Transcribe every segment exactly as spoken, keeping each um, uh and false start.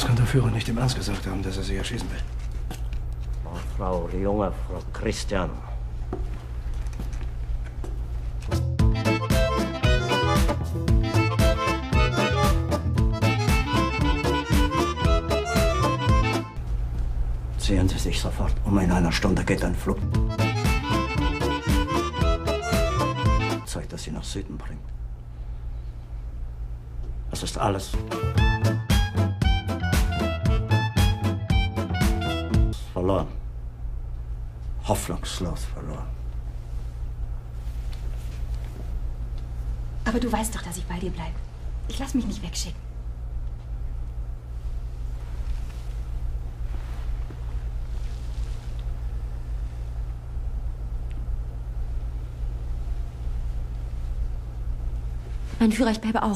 Das kann der Führer nicht im Ernst gesagt haben, dass er sie erschießen will. Oh, Frau, die junge Frau Christian. Ziehen Sie sich sofort um. In einer Stunde geht ein Flug. Zeug, das Sie nach Süden bringt. Das ist alles. Verloren. Hoffnungslos verloren. Aber du weißt doch, dass ich bei dir bleibe. Ich lass mich nicht wegschicken. Mein Führer, ich bleibe auch.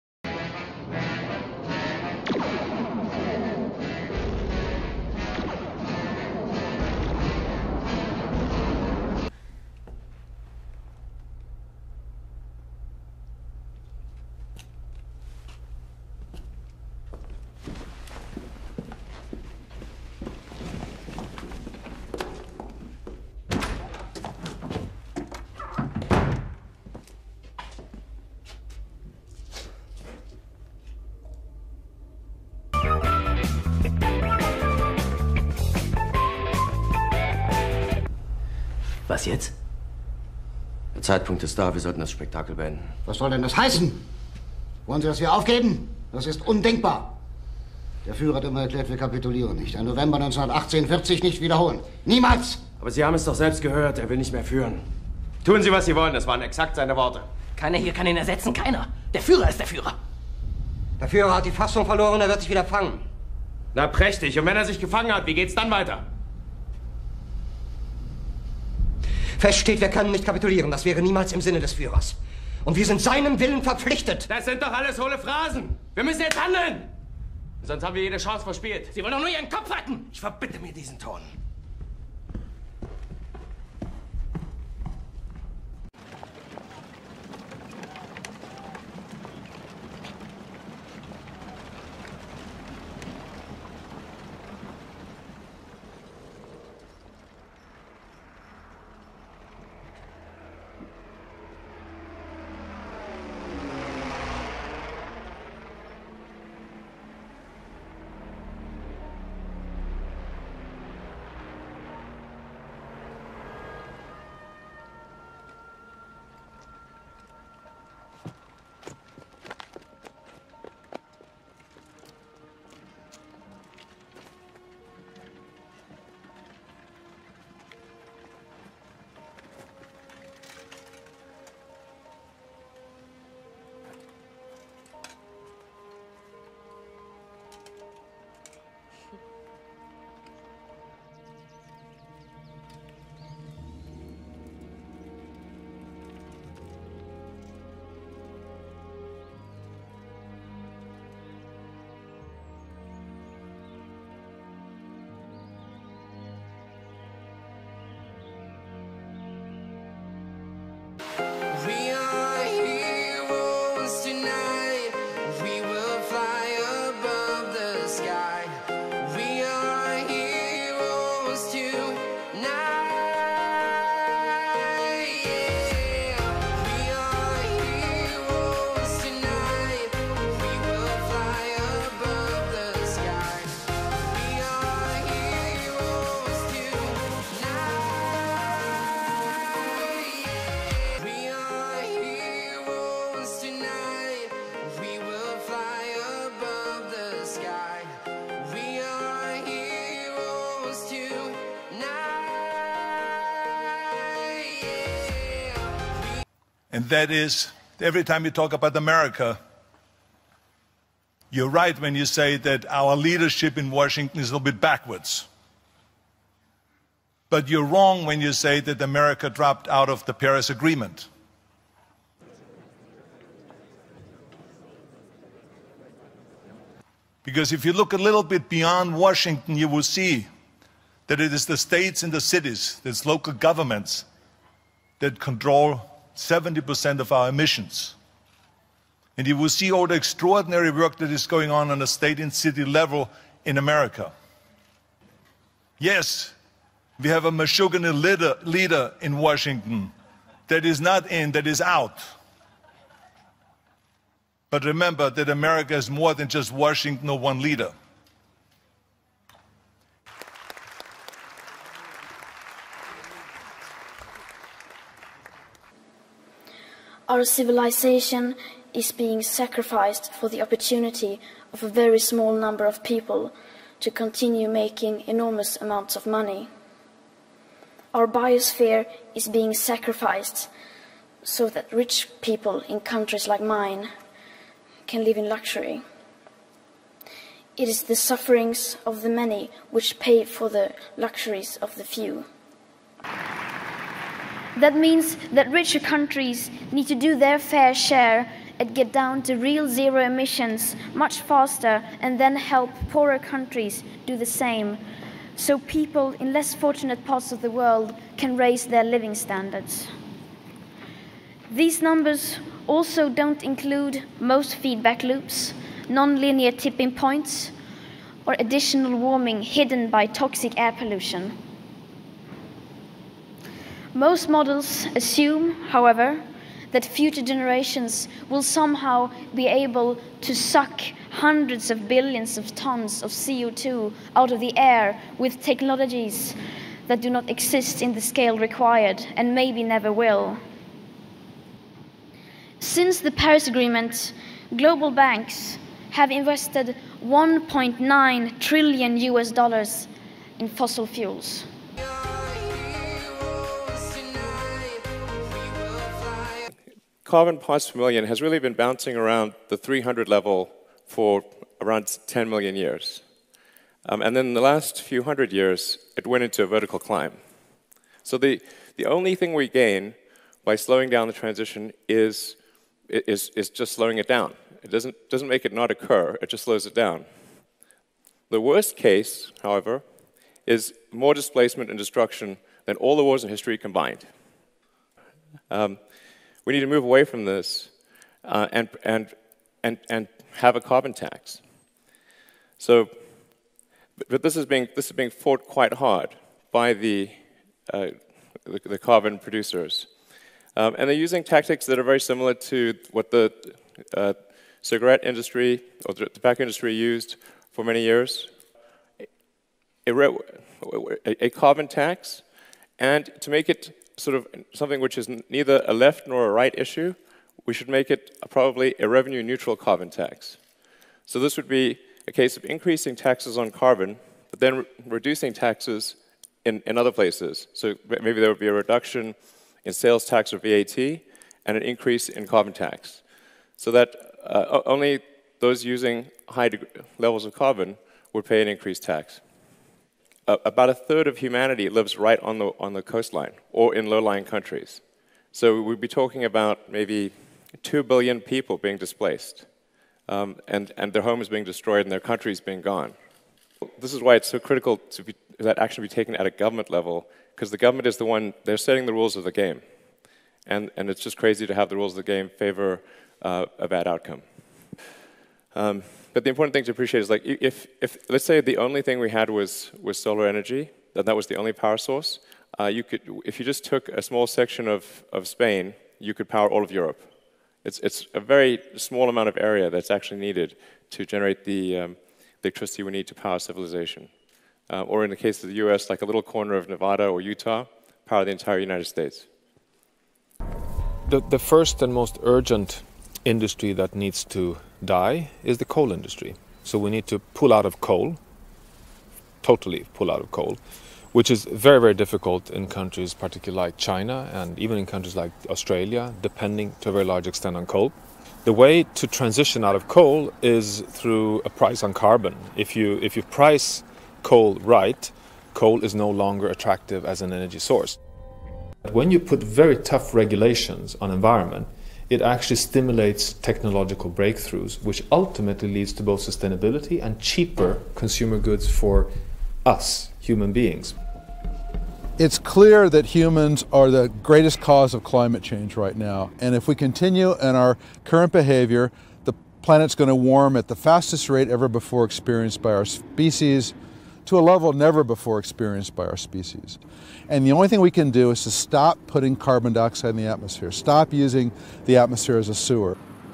Was jetzt? Der Zeitpunkt ist da, wir sollten das Spektakel beenden. Was soll denn das heißen? Wollen Sie das hier aufgeben? Das ist undenkbar. Der Führer hat immer erklärt, wir kapitulieren nicht. Ein November neunzehnhundertachtzehn wird sich nicht wiederholen. Niemals! Aber Sie haben es doch selbst gehört, er will nicht mehr führen. Tun Sie, was Sie wollen, das waren exakt seine Worte. Keiner hier kann ihn ersetzen, keiner. Der Führer ist der Führer. Der Führer hat die Fassung verloren, er wird sich wieder fangen. Na prächtig, und wenn er sich gefangen hat, wie geht's dann weiter? Fest steht, wir können nicht kapitulieren. Das wäre niemals im Sinne des Führers. Und wir sind seinem Willen verpflichtet. Das sind doch alles hohle Phrasen. Wir müssen jetzt handeln. Sonst haben wir jede Chance verspielt. Sie wollen doch nur Ihren Kopf retten. Ich verbitte mir diesen Ton. And that is, every time you talk about America, you're right when you say that our leadership in Washington is a little bit backwards. But you're wrong when you say that America dropped out of the Paris Agreement. Because if you look a little bit beyond Washington, you will see that it is the states and the cities, it's local governments, that control seventy percent of our emissions. And you will see all the extraordinary work that is going on on a state and city level in America. Yes, we have a mahogany leader, leader in Washington that is not in, that is out. But remember that America is more than just Washington or one leader. Our civilization is being sacrificed for the opportunity of a very small number of people to continue making enormous amounts of money. Our biosphere is being sacrificed so that rich people in countries like mine can live in luxury. It is the sufferings of the many which pay for the luxuries of the few. That means that richer countries need to do their fair share and get down to real zero emissions much faster, and then help poorer countries do the same, so people in less fortunate parts of the world can raise their living standards. These numbers also don't include most feedback loops, non-linear tipping points, or additional warming hidden by toxic air pollution. Most models assume, however, that future generations will somehow be able to suck hundreds of billions of tons of C O two out of the air with technologies that do not exist in the scale required and maybe never will. Since the Paris Agreement, global banks have invested one point nine trillion U S dollars in fossil fuels. Carbon parts per million has really been bouncing around the three hundred level for around ten million years. Um, and then in the last few hundred years, it went into a vertical climb. So the, the only thing we gain by slowing down the transition is, is, is just slowing it down. It doesn't, doesn't make it not occur, it just slows it down. The worst case, however, is more displacement and destruction than all the wars in history combined. Um, We need to move away from this uh, and, and, and, and have a carbon tax. So, but this is being, this is being fought quite hard by the, uh, the, the carbon producers. Um, and they're using tactics that are very similar to what the uh, cigarette industry or the tobacco industry used for many years. A, a, a carbon tax, and to make it sort of something which is neither a left nor a right issue, we should make it a, probably a revenue-neutral carbon tax. So this would be a case of increasing taxes on carbon, but then re reducing taxes in, in other places. So maybe there would be a reduction in sales tax or V A T, and an increase in carbon tax. So that uh, only those using high levels of carbon would pay an increased tax. About a third of humanity lives right on the, on the coastline or in low-lying countries. So we'd be talking about maybe two billion people being displaced, um, and, and their homes being destroyed and their countries being gone. This is why it's so critical to be, that action be taken at a government level, because the government is the one, they're setting the rules of the game. And, and it's just crazy to have the rules of the game favor uh, a bad outcome. Um, But the important thing to appreciate is, like, if, if let's say the only thing we had was, was solar energy, that that was the only power source, uh, you could, if you just took a small section of, of Spain, you could power all of Europe. It's, it's a very small amount of area that's actually needed to generate the, um, the electricity we need to power civilization. Uh, or in the case of the U S, like a little corner of Nevada or Utah, power the entire United States. The, the first and most urgent industry that needs to die is the coal industry. So we need to pull out of coal, totally pull out of coal, which is very, very difficult in countries particularly like China and even in countries like Australia, depending to a very large extent on coal. The way to transition out of coal is through a price on carbon. If you, if you price coal right, coal is no longer attractive as an energy source. When you put very tough regulations on environment, it actually stimulates technological breakthroughs, which ultimately leads to both sustainability and cheaper consumer goods for us, human beings. It's clear that humans are the greatest cause of climate change right now. And if we continue in our current behavior, the planet's going to warm at the fastest rate ever before experienced by our species, to a level never before experienced by our species. And the only thing we can do is to stop putting carbon dioxide in the atmosphere, stop using the atmosphere as a sewer.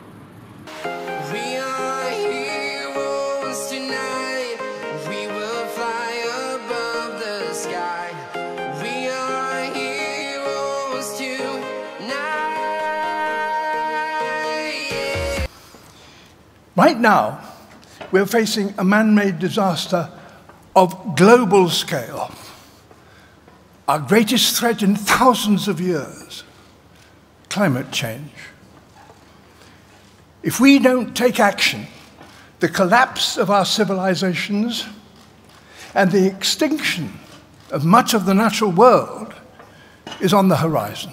Right now, we're facing a man-made disaster of global scale. Our greatest threat in thousands of years, climate change. If we don't take action, the collapse of our civilizations and the extinction of much of the natural world is on the horizon.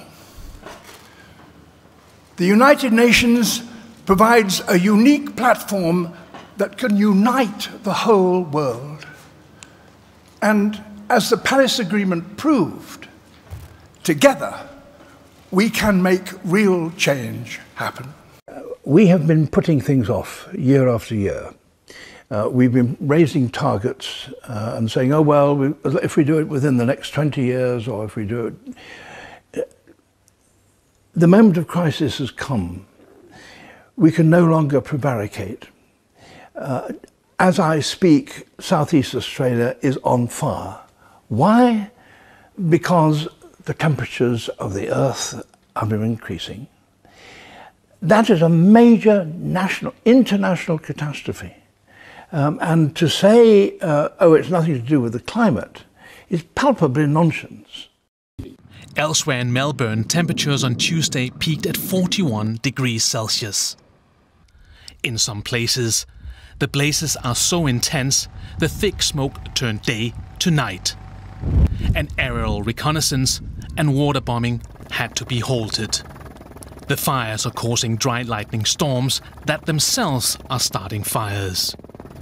The United Nations provides a unique platform that can unite the whole world. And as the Paris Agreement proved, together we can make real change happen. We have been putting things off year after year. Uh, we've been raising targets uh, and saying, oh, well, we, if we do it within the next twenty years, or if we do it... The moment of crisis has come. We can no longer prevaricate. Uh, as I speak, Southeast Australia is on fire. Why? Because the temperatures of the Earth are increasing. That is a major national, international catastrophe. Um, and to say, uh, oh, it's nothing to do with the climate, is palpably nonsense. Elsewhere in Melbourne, temperatures on Tuesday peaked at forty-one degrees Celsius. In some places, the blazes are so intense, the thick smoke turned day to night. And aerial reconnaissance and water bombing had to be halted. The fires are causing dry lightning storms that themselves are starting fires.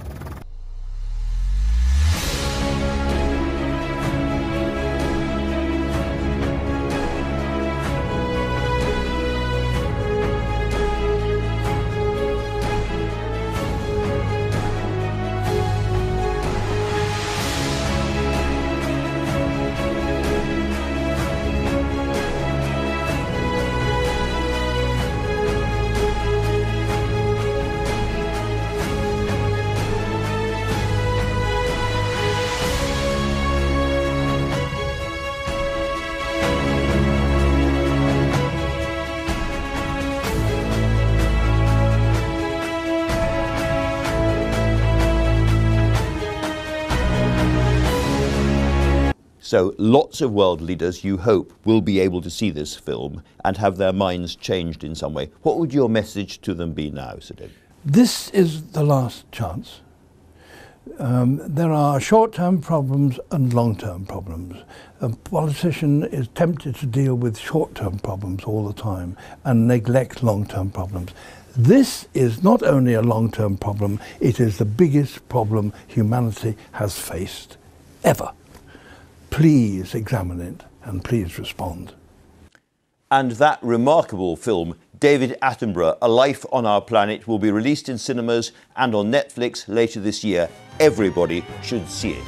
So lots of world leaders, you hope, will be able to see this film and have their minds changed in some way. What would your message to them be now, Sir David? This is the last chance. Um, there are short-term problems and long-term problems. A politician is tempted to deal with short-term problems all the time and neglect long-term problems. This is not only a long-term problem, it is the biggest problem humanity has faced ever. Please examine it and please respond. And that remarkable film, David Attenborough, A Life on Our Planet, will be released in cinemas and on Netflix later this year. Everybody should see it.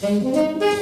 Thank you.